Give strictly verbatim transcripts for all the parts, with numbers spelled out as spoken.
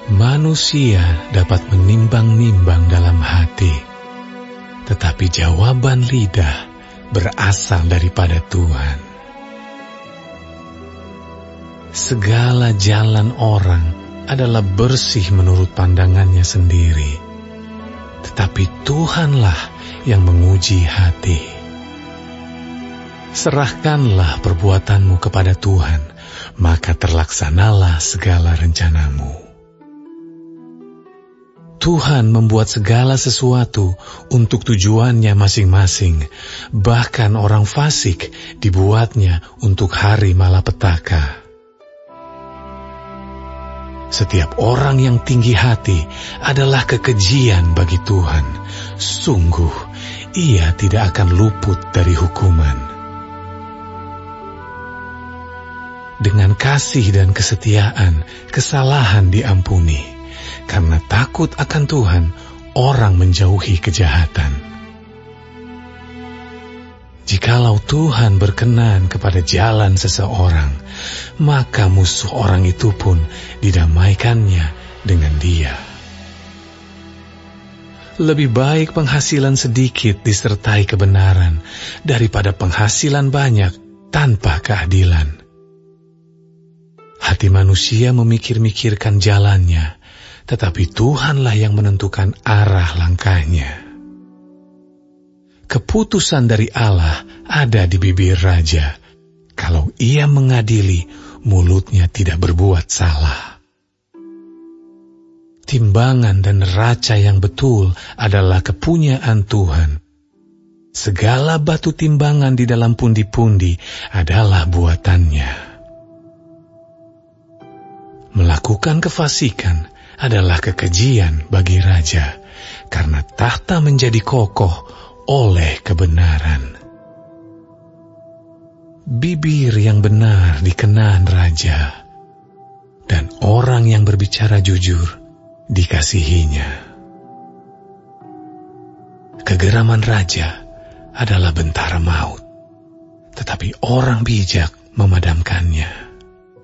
Manusia dapat menimbang-nimbang dalam hati, tetapi jawaban lidah berasal daripada Tuhan. Segala jalan orang adalah bersih menurut pandangannya sendiri, tetapi Tuhanlah yang menguji hati. Serahkanlah perbuatanmu kepada Tuhan, maka terlaksanalah segala rencanamu. Tuhan membuat segala sesuatu untuk tujuannya masing-masing, bahkan orang fasik dibuatnya untuk hari malapetaka. Setiap orang yang tinggi hati adalah kekejian bagi Tuhan. Sungguh, ia tidak akan luput dari hukuman. Dengan kasih dan kesetiaan, kesalahan diampuni. Karena takut akan Tuhan, orang menjauhi kejahatan. Jikalau Tuhan berkenan kepada jalan seseorang, maka musuh orang itu pun didamaikannya dengan dia. Lebih baik penghasilan sedikit disertai kebenaran daripada penghasilan banyak tanpa keadilan. Hati manusia memikir-mikirkan jalannya, tetapi Tuhanlah yang menentukan arah langkahnya. Keputusan dari Allah ada di bibir raja. Kalau ia mengadili, mulutnya tidak berbuat salah. Timbangan dan neraca yang betul adalah kepunyaan Tuhan. Segala batu timbangan di dalam pundi-pundi adalah buatannya. Melakukan kefasikan adalah kekejian bagi raja, karena tahta menjadi kokoh oleh kebenaran. Bibir yang benar dikenan raja, dan orang yang berbicara jujur dikasihinya. Kegeraman raja adalah bentara maut, tetapi orang bijak memadamkannya.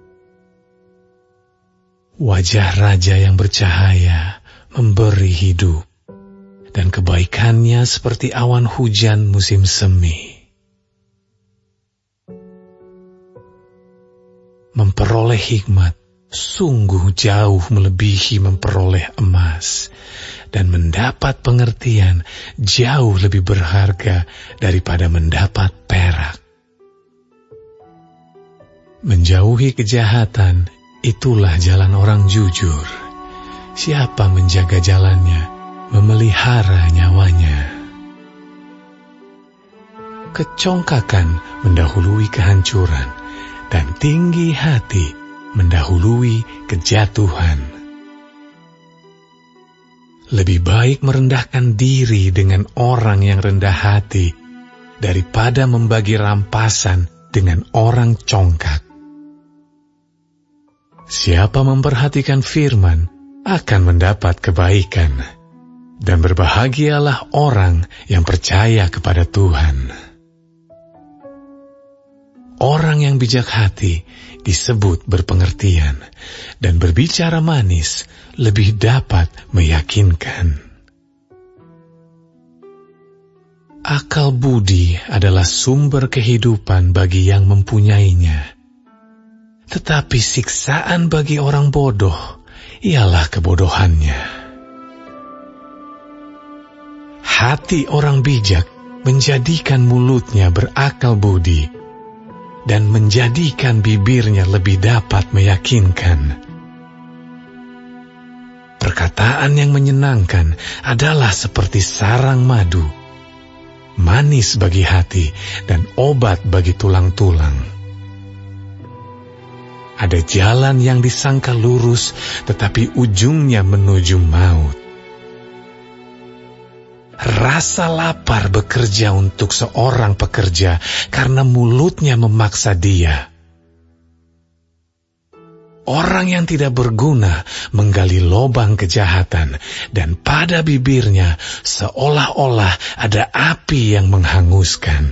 Wajah raja yang bercahaya memberi hidup, dan kebaikannya seperti awan hujan musim semi. Memperoleh hikmat sungguh jauh melebihi memperoleh emas, dan mendapat pengertian jauh lebih berharga daripada mendapat perak. Menjauhi kejahatan, itulah jalan orang jujur. Siapa menjaga jalannya, memelihara nyawanya. Kecongkakan mendahului kehancuran, dan tinggi hati mendahului kejatuhan. Lebih baik merendahkan diri dengan orang yang rendah hati, daripada membagi rampasan dengan orang congkak. Siapa memperhatikan firman akan mendapat kebaikan, dan berbahagialah orang yang percaya kepada Tuhan. Orang yang bijak hati disebut berpengertian, dan berbicara manis lebih dapat meyakinkan. Akal budi adalah sumber kehidupan bagi yang mempunyainya. Tetapi siksaan bagi orang bodoh ialah kebodohannya. Hati orang bijak menjadikan mulutnya berakal budi, dan menjadikan bibirnya lebih dapat meyakinkan. Perkataan yang menyenangkan adalah seperti sarang madu, manis bagi hati dan obat bagi tulang-tulang. Ada jalan yang disangka lurus, tetapi ujungnya menuju maut. Rasa lapar bekerja untuk seorang pekerja, karena mulutnya memaksa dia. Orang yang tidak berguna menggali lobang kejahatan, dan pada bibirnya seolah-olah ada api yang menghanguskan.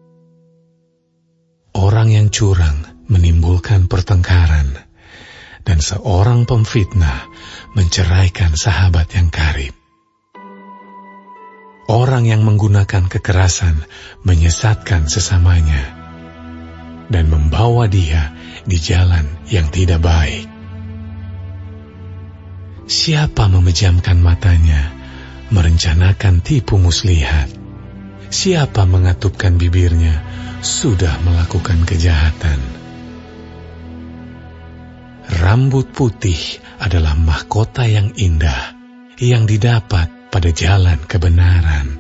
Orang yang curang menimbulkan pertengkaran, dan dan seorang pemfitnah menceraikan sahabat yang karib. Orang yang menggunakan kekerasan menyesatkan sesamanya dan membawa dia di jalan yang tidak baik. Siapa memejamkan matanya, merencanakan tipu muslihat. Siapa mengatupkan bibirnya, sudah melakukan kejahatan. Rambut putih adalah mahkota yang indah yang didapat pada jalan kebenaran.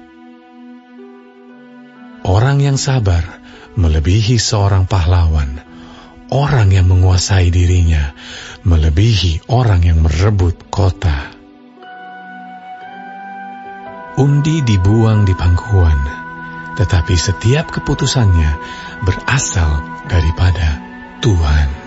Orang yang sabar melebihi seorang pahlawan. Orang yang menguasai dirinya melebihi orang yang merebut kota. Undi dibuang di pangkuan, tetapi setiap keputusannya berasal daripada Tuhan.